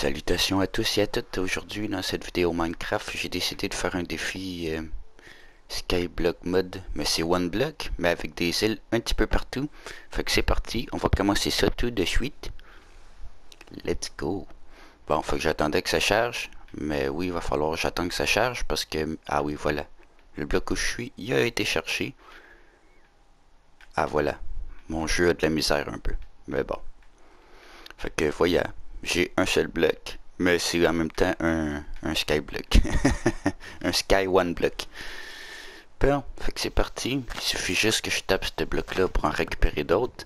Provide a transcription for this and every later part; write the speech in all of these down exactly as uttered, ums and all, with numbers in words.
Salutations à tous et à toutes. Aujourd'hui dans cette vidéo Minecraft, j'ai décidé de faire un défi euh, Skyblock mode, mais c'est one block, mais avec des îles un petit peu partout. Fait que c'est parti, on va commencer ça tout de suite. Let's go. Bon, faut que j'attendais que ça charge, mais oui, il va falloir que j'attende que ça charge parce que, ah oui, voilà. Le bloc où je suis, il a été cherché. Ah voilà, mon jeu a de la misère un peu, mais bon. Fait que voyez, j'ai un seul bloc, mais c'est en même temps un, un skyblock. Un sky one block. Bon, fait que c'est parti. Il suffit juste que je tape ce bloc-là pour en récupérer d'autres.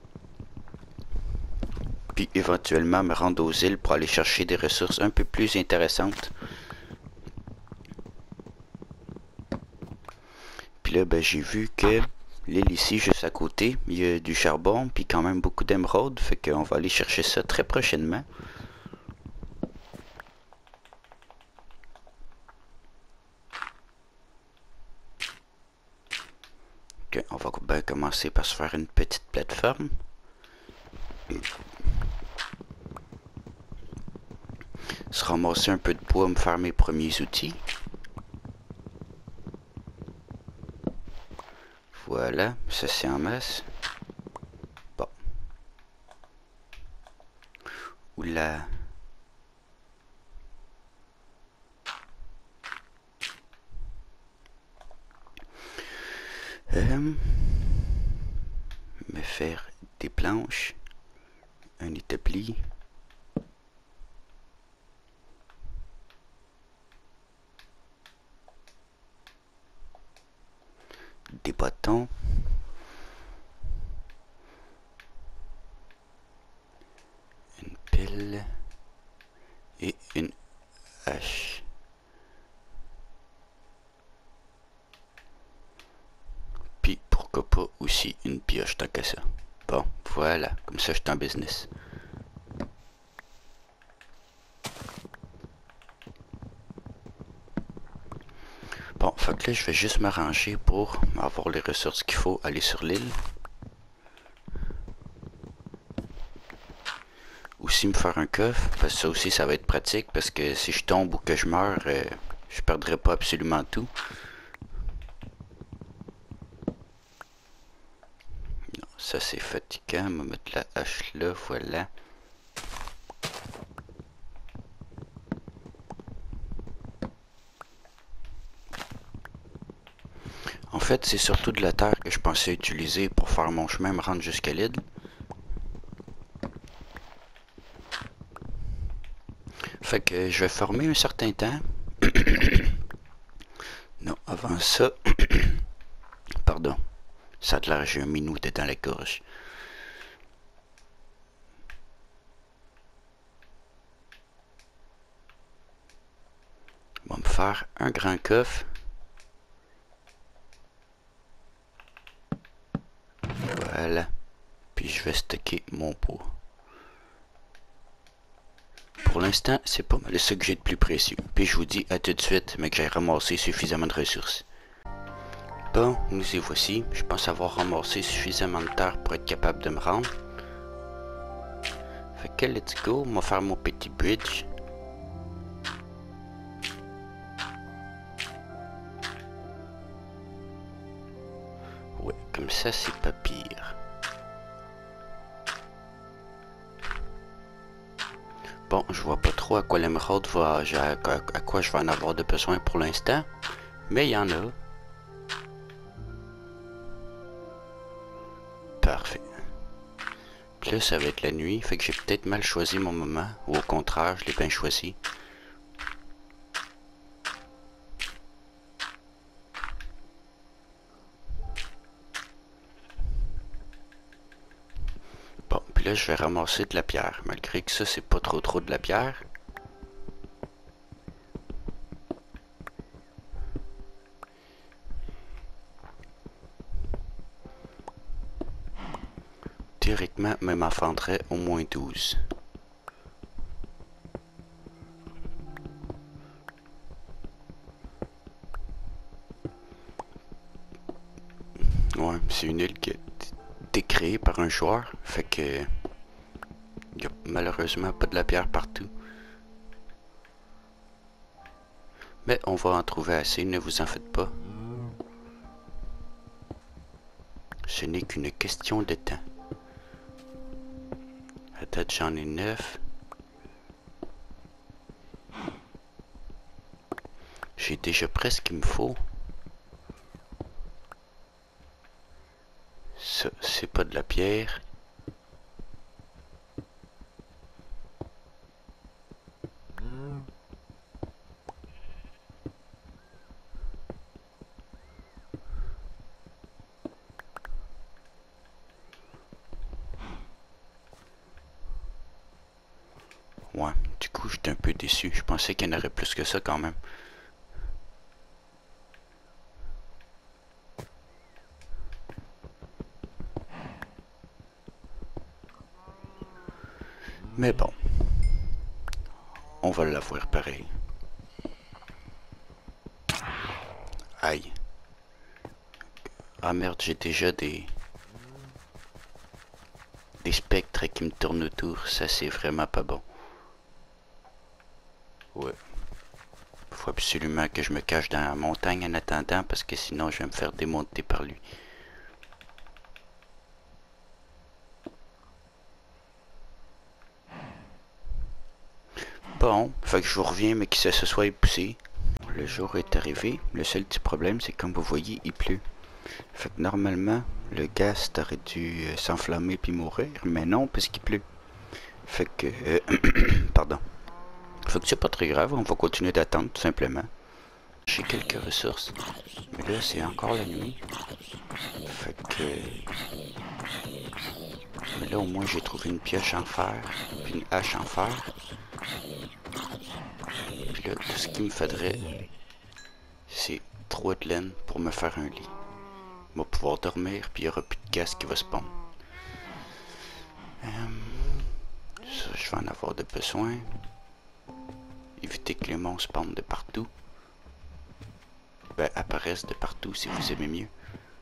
Puis éventuellement me rendre aux îles pour aller chercher des ressources un peu plus intéressantes. Puis là, ben, j'ai vu que l'île ici, juste à côté, il y a du charbon, puis quand même beaucoup d'émeraudes. Fait qu'on va aller chercher ça très prochainement. Okay, on va bien commencer par se faire une petite plateforme. Se ramasser un peu de bois, me faire mes premiers outils. Voilà, ça c'est en masse. Bon. Oula. Euh, me faire des planches, un établi. Des bâtons. Une pile. Et une hache. Puis pourquoi pas aussi une pioche tant qu'à ça. Bon, voilà, comme ça je suis en business. Bon, fait que là je vais juste m'arranger pour avoir les ressources qu'il faut aller sur l'île. Aussi me faire un coffre, parce que ça aussi ça va être pratique, parce que si je tombe ou que je meurs, euh, je perdrai pas absolument tout. Non, ça c'est fatigant, on va mettre la hache là, voilà. En fait, c'est surtout de la terre que je pensais utiliser pour faire mon chemin me rendre jusqu'à l'île. Fait que je vais former un certain temps. Non, avant ça... Pardon. Ça a l'air j'ai un minou dans la gorge. On va me faire un grand coffre. Voilà. Puis je vais stocker mon pot. Pour l'instant, c'est pas mal ce que j'ai de plus précieux. Puis je vous dis à tout de suite, mais que j'ai ramassé suffisamment de ressources. Bon, nous y voici. Je pense avoir ramassé suffisamment de terre pour être capable de me rendre. Fait que let's go, on va faire mon petit bridge. Ouais, comme ça c'est pas pire. Bon, je vois pas trop à quoi l'émeraude va, à, à quoi je vais en avoir de besoin pour l'instant, mais il y en a. Parfait. Puis là, ça va être la nuit, fait que j'ai peut-être mal choisi mon moment, ou au contraire, je l'ai bien choisi. Bon, puis là, je vais ramasser de la pierre, malgré que ça, c'est pas trop trop de la pierre. Théoriquement, même m'en faudrait au moins douze. Ouais, c'est une île qui a été créée par un joueur, fait que il y a malheureusement pas de la pierre partout. Mais on va en trouver assez, ne vous en faites pas. Ce n'est qu'une question de temps. À date, j'en ai neuf. J'ai déjà presque ce qu'il me faut. Ça, c'est pas de la pierre. Ouais, du coup, j'étais un peu déçu. Je pensais qu'il y en aurait plus que ça quand même. Mais bon, on va l'avoir pareil. Aïe. Ah merde, j'ai déjà des... des spectres qui me tournent autour. Ça, c'est vraiment pas bon. Ouais. Faut absolument que je me cache dans la montagne en attendant parce que sinon je vais me faire démonter par lui. Bon, fait que je vous reviens mais que ça se soit poussé. Le jour est arrivé. Le seul petit problème c'est que comme vous voyez il pleut. Fait que normalement le gaz aurait dû euh, s'enflammer puis mourir. Mais non parce qu'il pleut. Fait que... Euh, pardon. Fait que c'est pas très grave. On va continuer d'attendre tout simplement. J'ai quelques ressources. Mais là c'est encore la nuit. Fait que... Mais là au moins j'ai trouvé une pioche en fer. Puis une hache en fer. Puis là tout ce qu'il me faudrait c'est trois de laine pour me faire un lit. On va pouvoir dormir puis il n'y aura plus de gaz qui va spawn. Euh, ça je vais en avoir de besoin. Éviter que les monstres spawnent de partout. Ben apparaissent de partout si vous aimez mieux.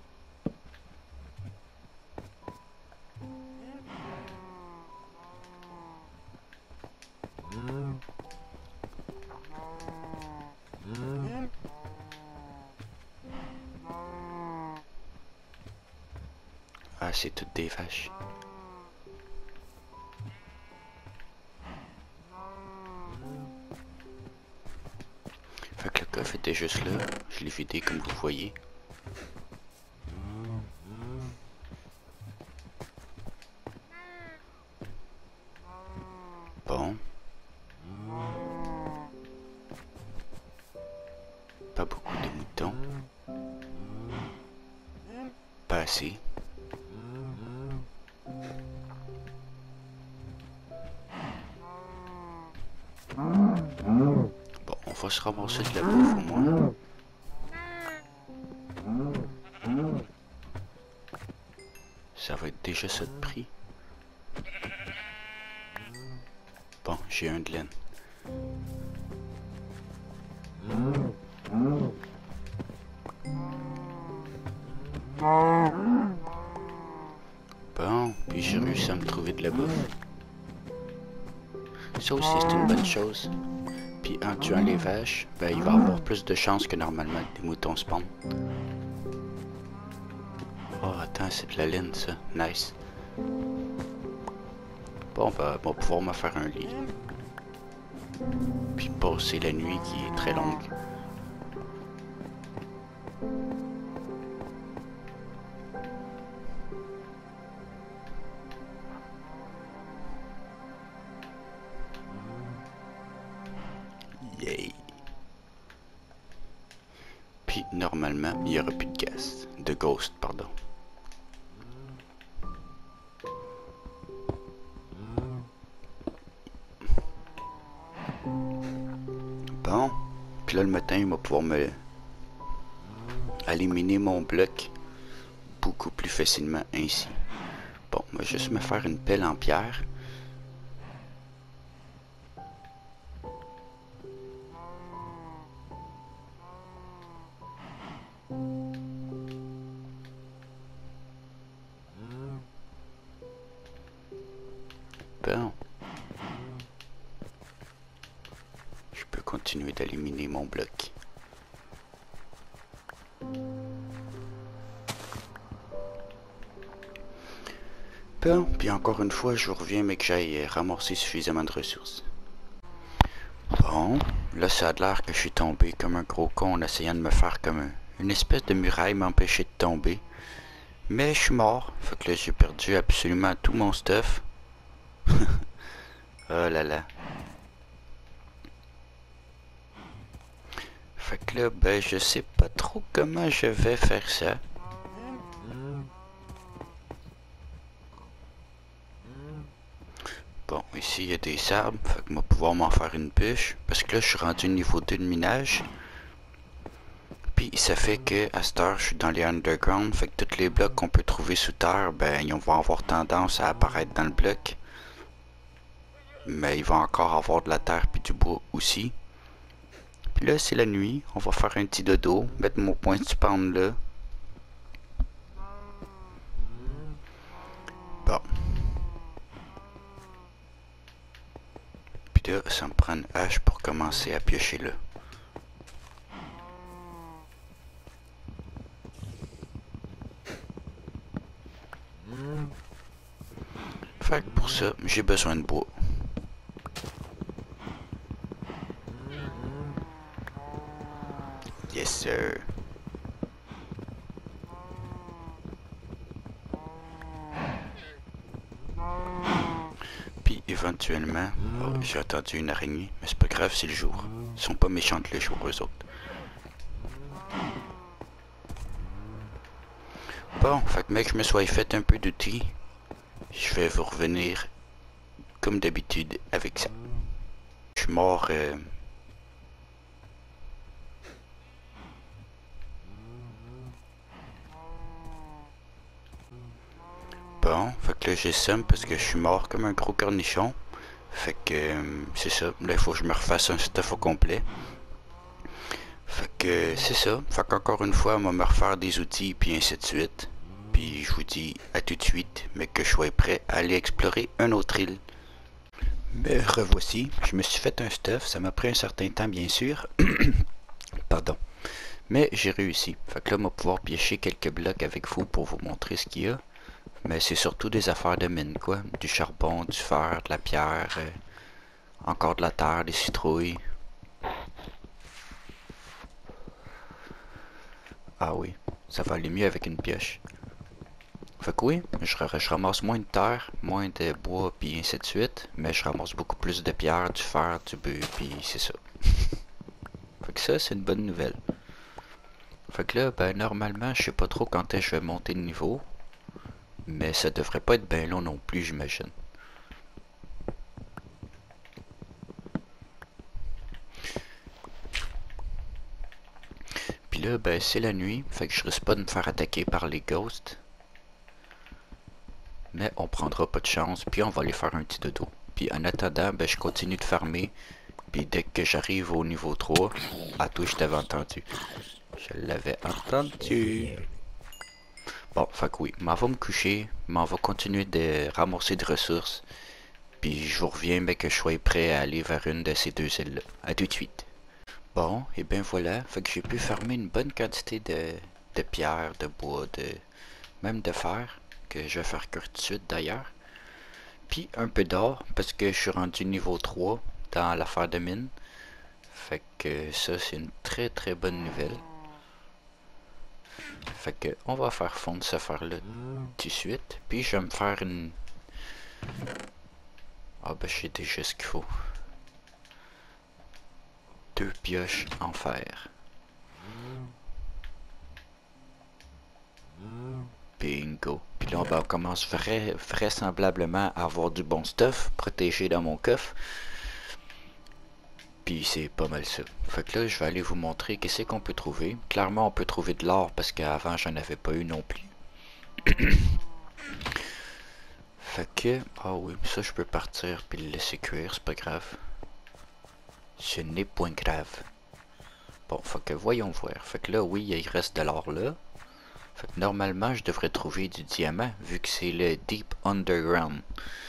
Ah, c'est toutes des vaches. Fait que le coffre était juste là. Je l'ai vidé comme vous voyez. Bon. Pas beaucoup de moutons. Pas assez. Bon, on va se ramasser de la bouffe au moins. Ça va être déjà ça de prix. Bon, j'ai un de laine. Bon, puis j'ai réussi à me trouver de la bouffe. Ça aussi c'est une bonne chose. Puis en tuant les vaches, ben il va avoir plus de chances que normalement que des moutons spawn. Oh attends, c'est de la laine ça, nice. Bon, ben, on va pouvoir me faire un lit. Puis passer la nuit qui est très longue. Yay. Puis normalement, il n'y aura plus de gaz. De ghost, pardon. Bon. Puis là, le matin, il va pouvoir me éliminer mon bloc beaucoup plus facilement ainsi. Bon, on va juste me faire une pelle en pierre. Bon. Je peux continuer d'éliminer mon bloc. Bon, puis encore une fois, je vous reviens, mais que j'aille ramasser suffisamment de ressources. Bon, là ça a l'air que je suis tombé comme un gros con en essayant de me faire comme un, une espèce de muraille m'empêcher de tomber. Mais je suis mort, fait que là j'ai perdu absolument tout mon stuff. Oh là là. Fait que là, ben je sais pas trop comment je vais faire ça. Bon, ici il y a des sables, fait que moi pouvoir m'en faire une bûche. Parce que là je suis rendu niveau deux de minage. Puis ça fait que à cette heure je suis dans les underground, fait que tous les blocs qu'on peut trouver sous terre, ben ils vont avoir tendance à apparaître dans le bloc. Mais il va encore avoir de la terre puis du bois aussi. Puis là c'est la nuit, on va faire un petit dodo, mettre mon point de spawn là. Bon. Puis là ça me prend une hache pour commencer à piocher là. Fait que pour ça, j'ai besoin de bois. Yes sir. Puis éventuellement, oh, j'ai entendu une araignée, mais c'est pas grave, c'est le jour. Ils sont pas méchantes le jour, eux autres. Bon, fait que mec, je me sois fait un peu d'outils. Je vais vous revenir comme d'habitude avec ça. Je suis mort. Euh... Bon, fait que là j'ai somme parce que je suis mort comme un gros cornichon. Fait que euh, c'est ça. Là il faut que je me refasse un stuff au complet. Fait que c'est ça. Fait qu'encore une fois, on va me refaire des outils puis ainsi de suite. Puis je vous dis à tout de suite, mais que je sois prêt à aller explorer une autre île. Me revoici, je me suis fait un stuff, ça m'a pris un certain temps bien sûr. Pardon. Mais j'ai réussi. Fait que là, on va pouvoir piocher quelques blocs avec vous pour vous montrer ce qu'il y a. Mais c'est surtout des affaires de mine, quoi. Du charbon, du fer, de la pierre, euh, encore de la terre, des citrouilles. Ah oui, ça va aller mieux avec une pioche. Fait que oui, je, je ramasse moins de terre, moins de bois, puis ainsi de suite. Mais je ramasse beaucoup plus de pierre, du fer, du bœuf, puis c'est ça. Fait que ça, c'est une bonne nouvelle. Fait que là, ben normalement, je sais pas trop quand est-ce que je vais monter de niveau. Mais ça devrait pas être bien long non plus, j'imagine. Puis là, ben c'est la nuit, fait que je risque pas de me faire attaquer par les ghosts. Mais on prendra pas de chance, puis on va aller faire un petit dodo. Puis en attendant, ben je continue de farmer. Puis dès que j'arrive au niveau trois, à toi je t'avais entendu. Je l'avais entendu. Bon, fait que oui, m'en va me coucher, m'en va continuer de ramasser des ressources. Puis je vous reviens, mais que je sois prêt à aller vers une de ces deux îles-là. À tout de suite. Bon, et bien voilà, fait que j'ai pu farmer une bonne quantité de, de pierres, de bois, de même de fer, que je vais faire cuire tout de suite d'ailleurs. Puis un peu d'or, parce que je suis rendu niveau trois dans l'affaire de mine. Fait que ça, c'est une très très bonne nouvelle. Fait que on va faire fondre cette affaire-là tout de suite. Puis je vais me faire une... Ah ben j'ai déjà ce qu'il faut. Deux pioches en fer. Bingo. Puis là, ben, on commence vrai, vraisemblablement à avoir du bon stuff protégé dans mon coffre. Puis c'est pas mal ça. Fait que là, je vais aller vous montrer qu'est-ce qu'on peut trouver. Clairement, on peut trouver de l'or parce qu'avant, j'en avais pas eu non plus. Fait que... Ah oui, ça, je peux partir puis le laisser cuire, c'est pas grave. Ce n'est point grave. Bon, fait que voyons voir. Fait que là, oui, il reste de l'or là. Fait que normalement, je devrais trouver du diamant, vu que c'est le Deep Underground.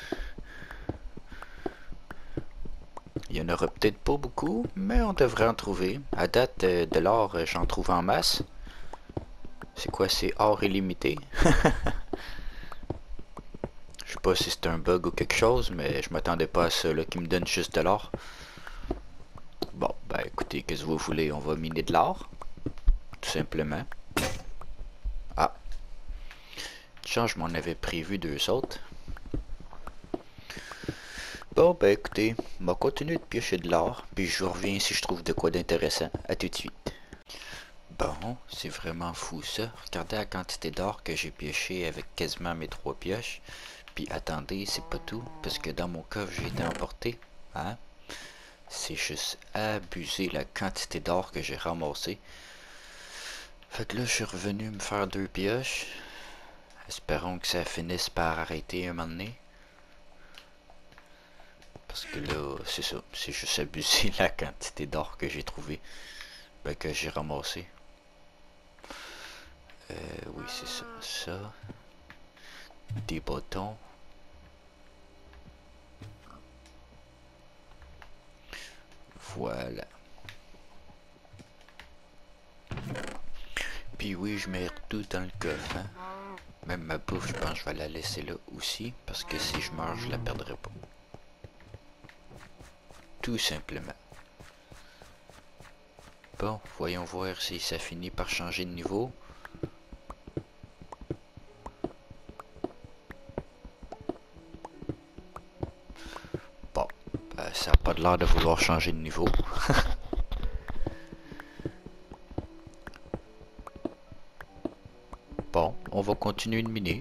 Il y en aura peut-être pas beaucoup, mais on devrait en trouver. À date, euh, de l'or, euh, j'en trouve en masse. C'est quoi, c'est or illimité? Je pas si c'est un bug ou quelque chose, mais je m'attendais pas à ça, là, qui me donne juste de l'or. Bon, ben écoutez, qu'est-ce que vous voulez, on va miner de l'or. Tout simplement. Ah. Tiens, je m'en avais prévu deux autres. Bon, ben écoutez, on va continuer de piocher de l'or, puis je vous reviens si je trouve de quoi d'intéressant. À tout de suite. Bon, c'est vraiment fou ça. Regardez la quantité d'or que j'ai pioché avec quasiment mes trois pioches. Puis attendez, c'est pas tout, parce que dans mon coffre j'ai été emporté. Hein? C'est juste abusé la quantité d'or que j'ai ramassé. Fait que là, je suis revenu me faire deux pioches. Espérons que ça finisse par arrêter un moment donné. Parce que là, c'est ça. C'est juste abusé la quantité d'or que j'ai trouvé. Ben, que j'ai ramassé. Euh, oui, c'est ça. Ça. Des bâtons. Voilà. Puis oui, je mets tout dans le coffre. Hein? Même ma bouffe, je pense que je vais la laisser là aussi. Parce que si je meurs, je la perdrai pas. Tout simplement. Bon, voyons voir si ça finit par changer de niveau. Bon, ben, ça n'a pas de l'air de vouloir changer de niveau. Bon, on va continuer de miner.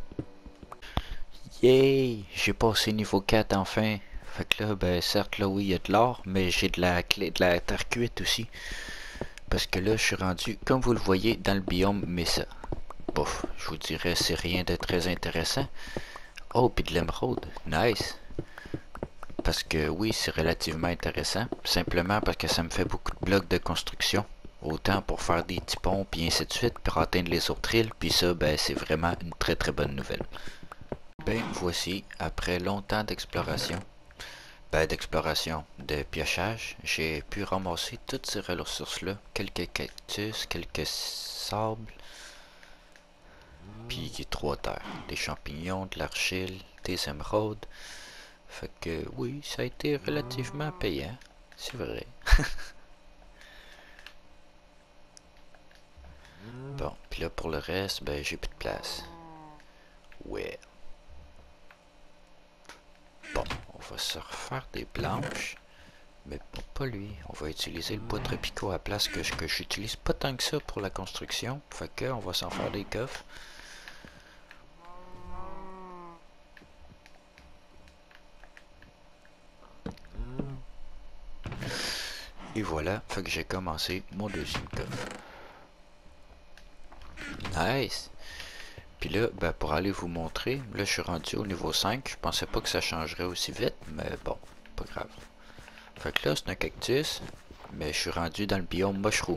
Yay! J'ai passé niveau quatre enfin. Fait que là, ben certes, là oui, il y a de l'or, mais j'ai de la clé, de la terre cuite aussi. Parce que là, je suis rendu, comme vous le voyez, dans le biome Mesa. Bof, je vous dirais, c'est rien de très intéressant. Oh, puis de l'émeraude. Nice! Parce que oui, c'est relativement intéressant. Simplement parce que ça me fait beaucoup de blocs de construction. Autant pour faire des petits ponts, puis ainsi de suite, pour atteindre les autres îles. Puis ça, ben, c'est vraiment une très très bonne nouvelle. Ben, voici, après longtemps d'exploration, ben, d'exploration, de piochage, j'ai pu ramasser toutes ces ressources-là. Quelques cactus, quelques sables, puis trois terres. Des champignons, de l'argile, des émeraudes. Fait que oui, ça a été relativement payant, c'est vrai. Bon, puis là pour le reste, ben j'ai plus de place. Ouais. Bon, on va se refaire des planches. Mais pas lui. On va utiliser le bois tropicaux à la place que, que j'utilise pas tant que ça pour la construction. Fait que on va s'en faire des coffres. Et voilà, fait que j'ai commencé mon deuxième coffre. Nice! Puis là, ben, pour aller vous montrer, là je suis rendu au niveau cinq. Je pensais pas que ça changerait aussi vite, mais bon, pas grave. Fait que là, c'est un cactus, mais je suis rendu dans le biome mushroom.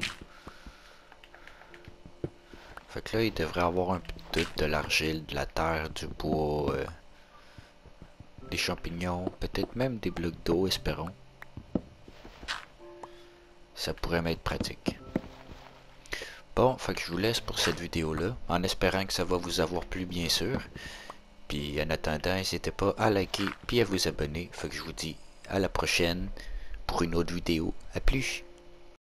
Fait que là, il devrait avoir un peu de, de l'argile, de la terre, du bois, euh, des champignons, peut-être même des blocs d'eau, espérons. Ça pourrait m'être pratique. Bon, fait que je vous laisse pour cette vidéo-là, en espérant que ça va vous avoir plu, bien sûr. Puis en attendant, n'hésitez pas à liker puis à vous abonner. Fait que je vous dis à la prochaine pour une autre vidéo. À plus!